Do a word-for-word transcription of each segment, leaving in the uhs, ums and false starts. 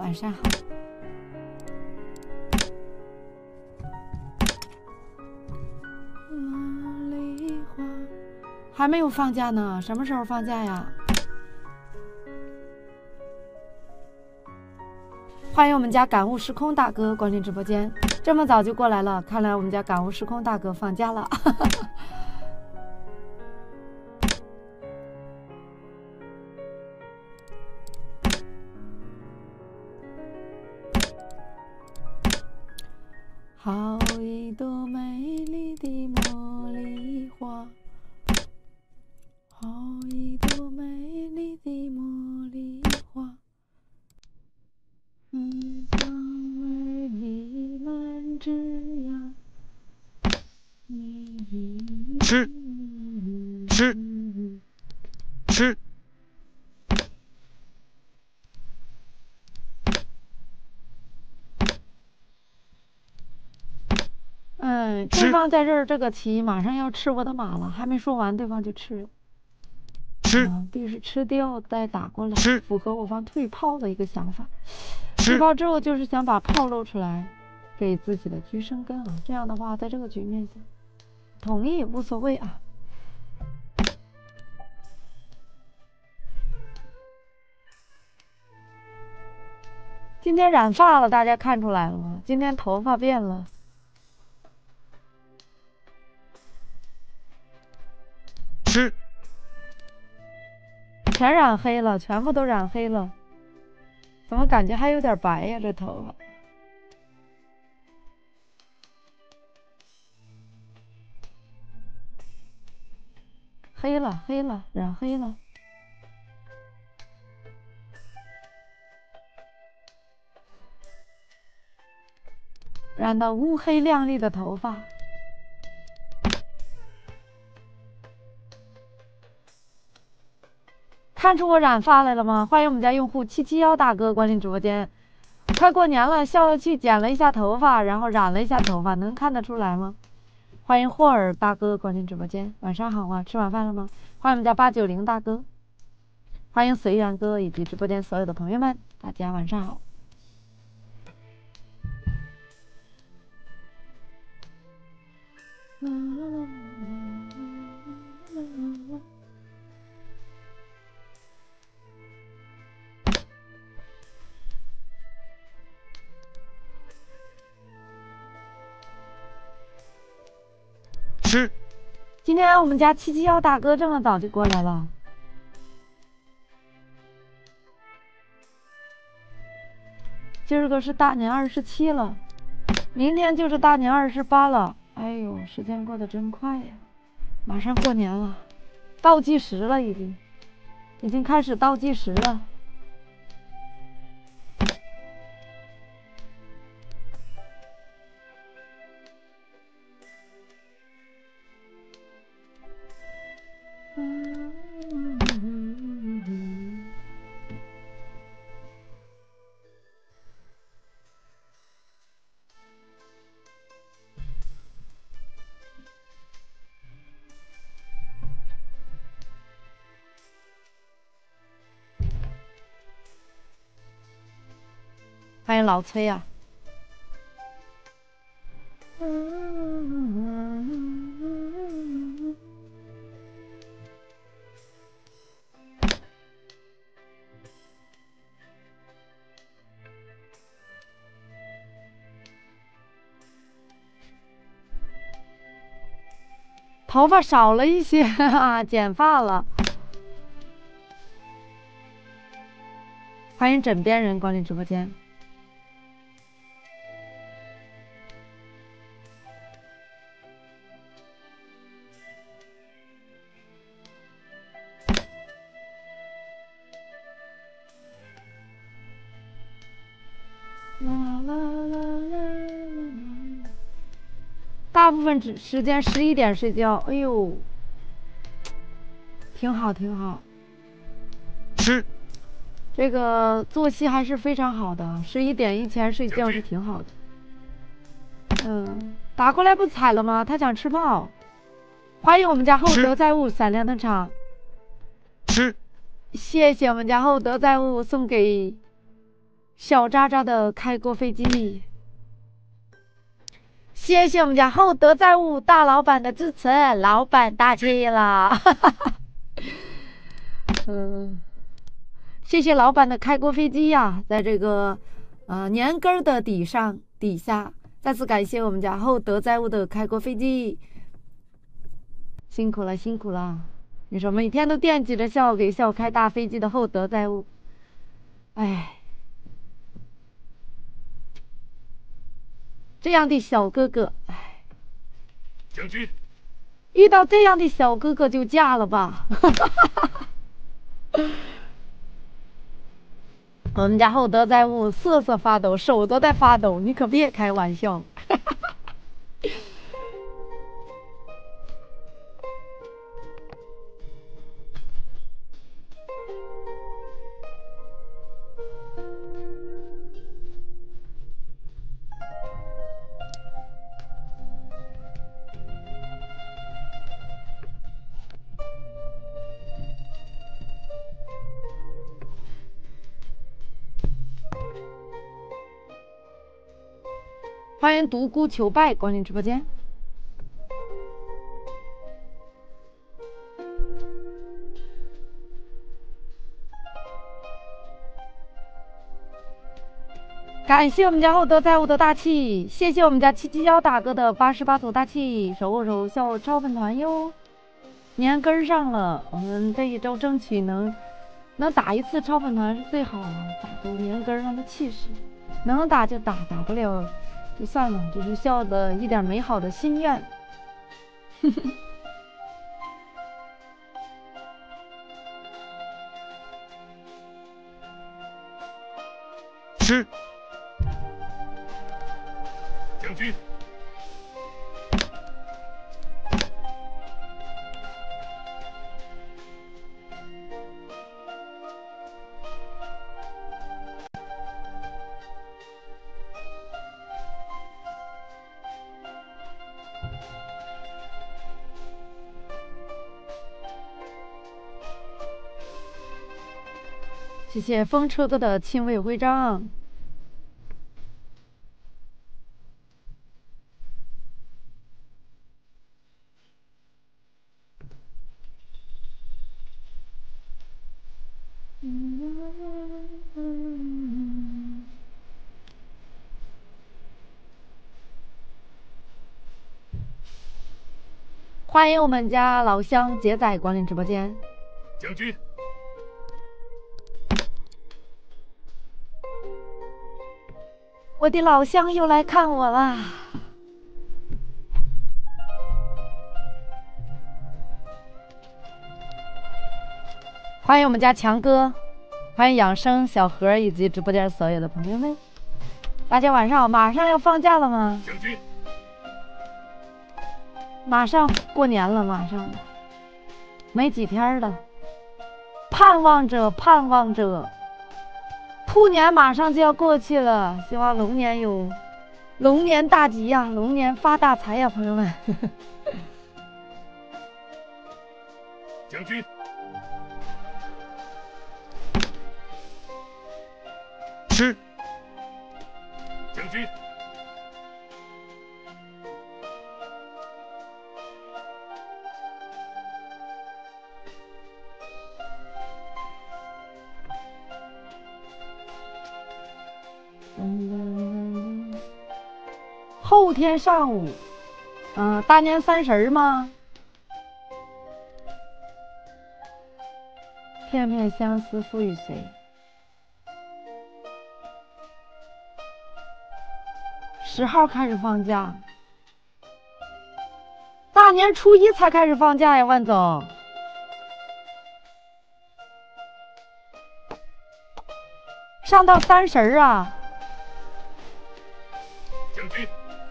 晚上好。茉莉花还没有放假呢，什么时候放假呀？欢迎我们家感悟时空大哥光临直播间，这么早就过来了，看来我们家感悟时空大哥放假了。好一朵美丽的茉莉花，好一朵美丽的茉莉花，一双美丽兰枝呀， 吃吃吃。 嗯，对方在这儿这个棋马上要吃我的马了，还没说完，对方就吃。 吃， 嗯，必须吃掉再打过来， 吃， 符合我方退炮的一个想法。退炮之后就是想把炮露出来，给自己的车生根啊。这样的话，在这个局面下，同意无所谓啊。今天染发了，大家看出来了吗？今天头发变了。 吃， 全染黑了，全部都染黑了。怎么感觉还有点白呀？这头发。黑了，黑了，染黑了。染到乌黑亮丽的头发。看出我染发来了吗？欢迎我们家用户七七幺大哥光临直播间。快过年了，笑笑去剪了一下头发，然后染了一下头发，能看得出来吗？欢迎霍尔大哥光临直播间，晚上好啊！吃晚饭了吗？欢迎我们家八九零大哥，欢迎随缘哥以及直播间所有的朋友们，大家晚上好。 吃。 今天我们家七七幺大哥这么早就过来了。今儿个是大年二十七了，明天就是大年二十八了。哎呦，时间过得真快呀！马上过年了，倒计时了，已经，已经开始倒计时了。欢迎老崔呀、啊！头发少了一些啊，剪发了。欢迎枕边人光临直播间。大部分时时间十一点睡觉，哎呦，挺好挺好。 吃。 这个作息还是非常好的，十一点以前睡觉是挺好的。嗯，打过来不踩了吗？他想吃炮。欢迎我们家厚德载物闪亮登场。 吃。 谢谢我们家厚德载物送给小渣渣的开过飞机。谢谢我们家厚德载物大老板的支持，老板大气了。嗯，谢谢老板的开过飞机呀、啊，在这个呃年根的底上底下，再次感谢我们家厚德载物的开过飞机，辛苦了辛苦了。你说每天都惦记着笑给笑开大飞机的厚德载物，哎，这样的小哥哥，哎， 将军， 遇到这样的小哥哥就嫁了吧。我们家厚德载物瑟瑟发抖，手都在发抖，你可别开玩笑。欢迎独孤求败光临直播间。感谢我们家厚德载物的大气，谢谢我们家七七幺大哥的八十八组大气，守护守笑超粉团哟。年跟上了，我们这一周争取能能打一次超粉团是最好了，打出年跟上的气势。能打就打，打不了就算了，这是笑的一点美好的心愿。 是。将军， 谢谢风车哥的亲卫徽章。欢迎我们家老乡杰仔光临直播间。 将军， 我的老乡又来看我了。欢迎我们家强哥，欢迎养生小何以及直播间所有的朋友们。大家晚上好，马上要放假了吗？ 将军， 马上过年了，马上没几天了，盼望着盼望着，兔年马上就要过去了，希望龙年有龙年大吉呀、啊，龙年发大财呀、啊，朋友们。 将军，是。将军， 嗯，后天上午，嗯、呃，大年三十吗？片片相思付与谁？十号开始放假，大年初一才开始放假呀，万总。上到三十啊。 将军，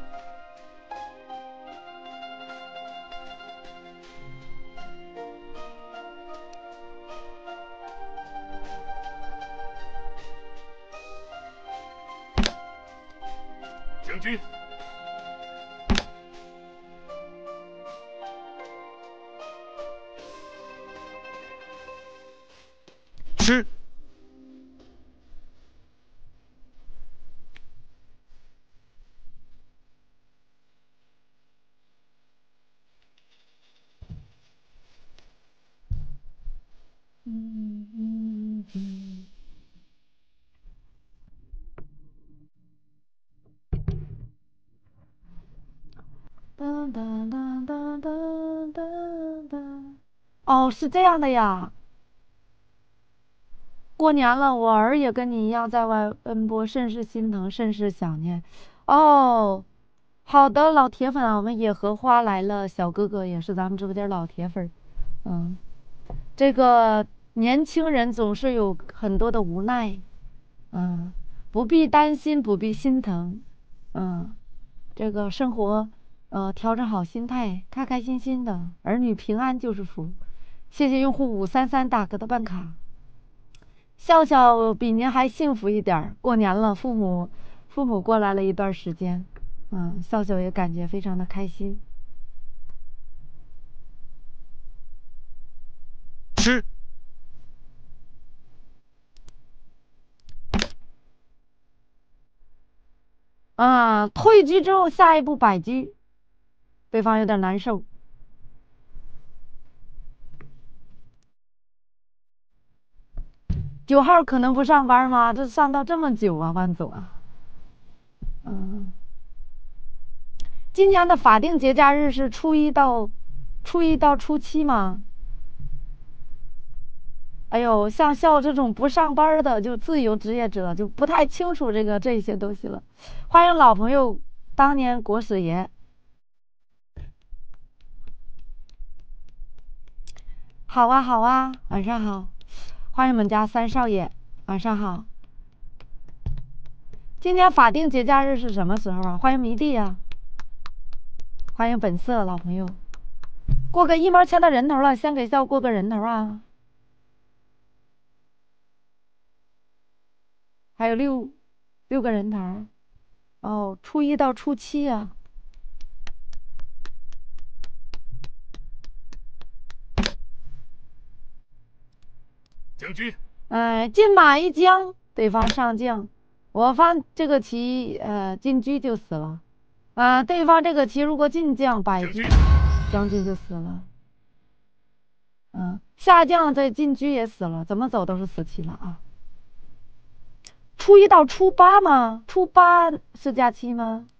将军，是。 哒哒哒哒。哦，是这样的呀。过年了，我儿也跟你一样在外奔波，甚是心疼，甚是想念。哦，好的，老铁粉啊，我们野荷花来了，小哥哥也是咱们直播间老铁粉。嗯，这个年轻人总是有很多的无奈，嗯，不必担心，不必心疼，嗯，这个生活，呃，调整好心态，开开心心的，儿女平安就是福。谢谢用户五三三大哥的办卡。笑笑比您还幸福一点，过年了，父母父母过来了一段时间，嗯，笑笑也感觉非常的开心。 吃。 啊，退局之后，下一步百局，对方有点难受。九号可能不上班吗？这上到这么久啊，万总啊。嗯，今年的法定节假日是初一到初一到初七吗？哎呦，像笑这种不上班的，就自由职业者，就不太清楚这个这些东西了。欢迎老朋友，当年国史爷。好啊，好啊，晚上好，欢迎我们家三少爷，晚上好。今天法定节假日是什么时候啊？欢迎迷弟啊，欢迎本色老朋友，过个一毛钱的人头了，先给笑过个人头啊。还有六六个人头，哦，初一到初七啊。 将军。 哎，进马一将，对方上将，我方这个棋呃进车就死了，啊、呃，对方这个棋如果进将百车，将军就死了，嗯，下将这进车也死了，怎么走都是死棋了啊。初一到初八吗？初八是假期吗？